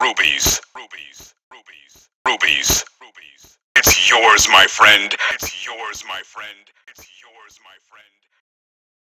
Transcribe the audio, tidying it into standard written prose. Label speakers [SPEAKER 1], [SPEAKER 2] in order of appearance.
[SPEAKER 1] Rubies. Rubies. Rubies. Rubies. Rubies. It's yours, my friend. It's yours, my friend. It's yours, my friend.